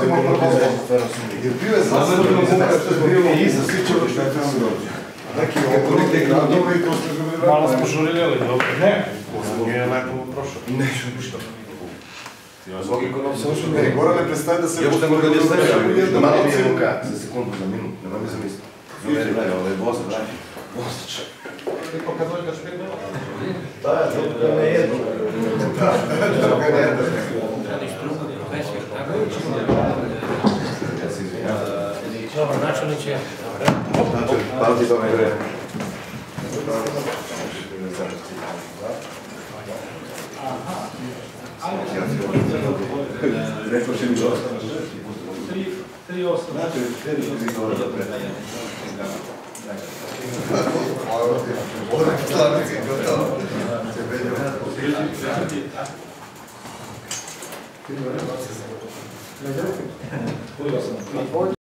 smo probali. Jer bio je zasebno muka što je bilo iza, svi će što je tamo dođe. Neki okolite gradove i to ste želi vrati. Malo smo žurirali, dobro. Ne. Nije lepo prošlo. Neću ništa. Zbog ekonomije. Ne, Gorane, predstavi da se... Još tamo kad je stavio, malo mi je muka, za sekundu, za minut, nema mi zamisli. Zuveri, ovo je Bosna, čak. Bosna, čak. Tipo kad dođeš mi nema? Da, to ne jedu. Da, to ne jedu. Radiš drugo, profesiju, tako? Ja se izvinjam. Dobro, načelniče. Znači, hvala ti tome gre. Rekao će mi dosta. 3-8. Znači, 4 dobro da predajem. Ovo je slavnici, gotovo. Ti